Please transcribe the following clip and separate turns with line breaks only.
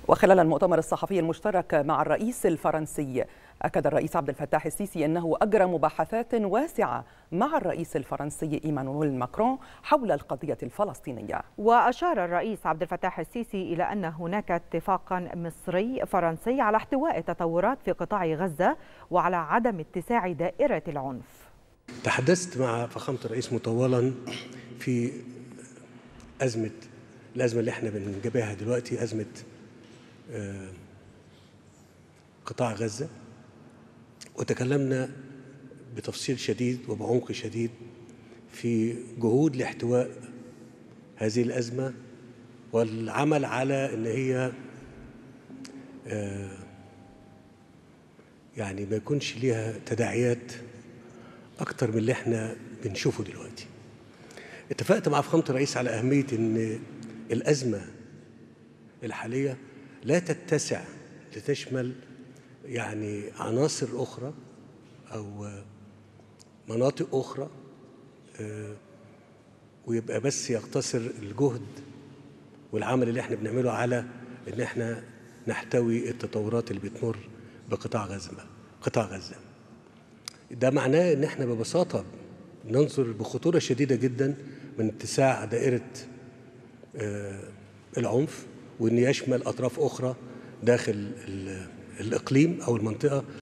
وخلال المؤتمر الصحفي المشترك مع الرئيس الفرنسي، أكد الرئيس عبد الفتاح السيسي أنه أجرى مباحثات واسعة مع الرئيس الفرنسي إيمانويل ماكرون حول القضية الفلسطينية.
وأشار الرئيس عبد الفتاح السيسي إلى أن هناك اتفاقا مصري فرنسي على احتواء التطورات في قطاع غزة وعلى عدم اتساع دائرة العنف.
تحدثت مع فخامة الرئيس مطولا في الأزمة اللي احنا بنجابهها دلوقتي، أزمة قطاع غزة، وتكلمنا بتفصيل شديد وبعمق شديد في جهود لاحتواء هذه الأزمة والعمل على أن هي يعني ما يكونش ليها تداعيات أكتر من اللي احنا بنشوفه دلوقتي. اتفقت مع فخامة الرئيس على أهمية أن الأزمة الحالية لا تتسع لتشمل يعني عناصر أخرى أو مناطق أخرى، ويبقى بس يقتصر الجهد والعمل اللي احنا بنعمله على ان احنا نحتوي التطورات اللي بتمر بقطاع غزة. ده معناه ان احنا ببساطة ننظر بخطورة شديدة جدا من اتساع دائرة العنف، وان يشمل اطراف اخرى داخل الإقليم أو المنطقة.